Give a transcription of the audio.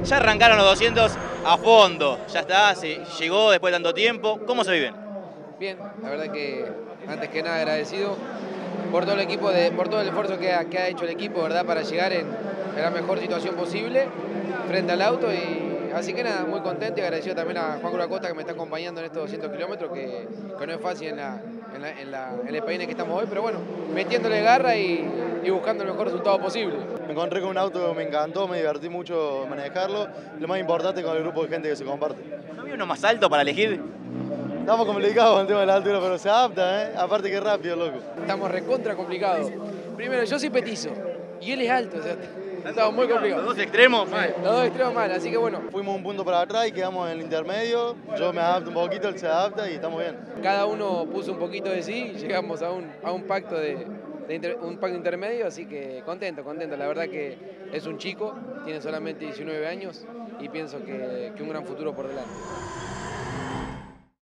Ya arrancaron los 200 a fondo, ya está, se llegó después de tanto tiempo. ¿Cómo se viven? Bien, la verdad que antes que nada agradecido por todo el equipo, por todo el esfuerzo que ha hecho el equipo, ¿verdad? Para llegar en la mejor situación posible frente al auto. Y así que nada, muy contento y agradecido también a Juan Cruz Acosta que me está acompañando en estos 200 kilómetros, que no es fácil en el país en el que estamos hoy, pero bueno, metiéndole garra y buscando el mejor resultado posible. Me encontré con un auto que me encantó, me divertí mucho manejarlo. Lo más importante con el grupo de gente que se comparte. ¿No había uno más alto para elegir? Estamos complicados con el tema de la altura, pero se adapta, ¿eh? Aparte que rápido, loco. Estamos recontra complicados. Primero, yo soy petizo y él es alto, o sea, estamos muy complicados. Los dos extremos, mal. Los dos extremos mal, así que bueno. Fuimos un punto para atrás y quedamos en el intermedio. Yo me adapto un poquito, él se adapta y estamos bien. Cada uno puso un poquito de sí y llegamos a un pacto un pacto intermedio, así que contento. La verdad que es un chico, tiene solamente 19 años y pienso que un gran futuro por delante.